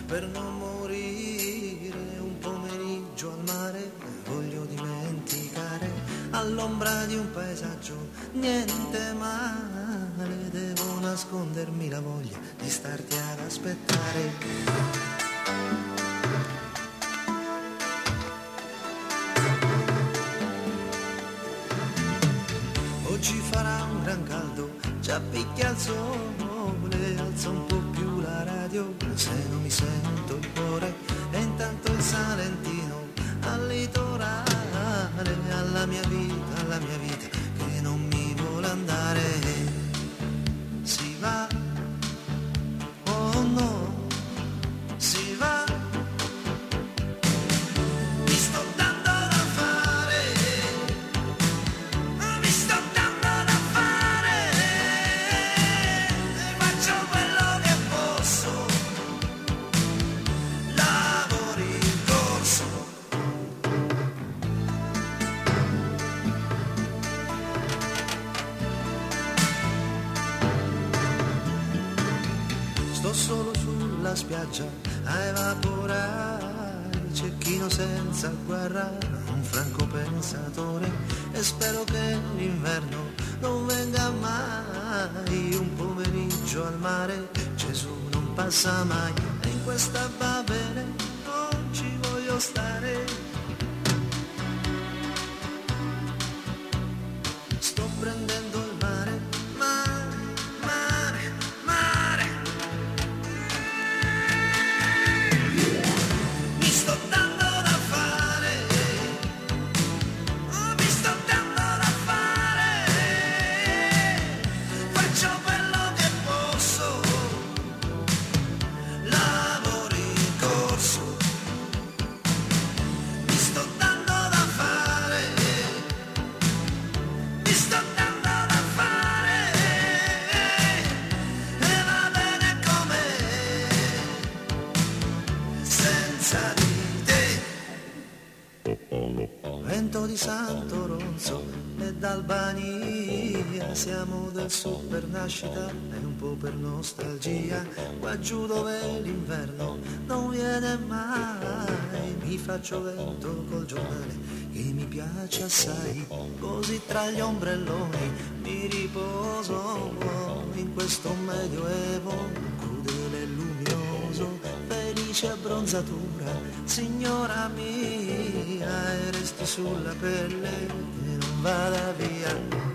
per non morire. Un pomeriggio al mare voglio dimenticare, all'ombra di un paesaggio niente male. Devo nascondermi la voglia di starti ad aspettare. Oggi farà un gran caldo, già picchia il sole, alza un po' più la radio, se non mi sento il cuore, e intanto il Salentino al litorale, alla mia vita che non mi vuole andare. Si va, oh no, si va. Mi sto dando da fare, mi sto dando da fare, faccio quello che posso, lavoro in corso. Sto solo sulla spiaggia a evaporare, cecchino senza guerra, un franco pensatore, e spero che l'inverno non venga mai. Un pomeriggio al mare, Gesù non passa mai, e in questa Babele non ci voglio stare. Sto prendendo il mare, mare, mare, mare. Mi sto dando da fare, mi sto dando da fare, faccio quello che posso, lavoro in corso. Mi sto dando da fare, mi sto dando da fare, e va bene com'è, senza di te. Vento di Santo Ronzo e d'Albania, siamo del sud per nascita e un po' per nostalgia, qua giù dove l'inverno non viene mai. Mi faccio vento col giornale che mi piace assai, così tra gli ombrelloni mi riposo in questo medioevo crudele e luminoso. Felice abbronzatura, signora mia, e resti sulla pelle e non vada via.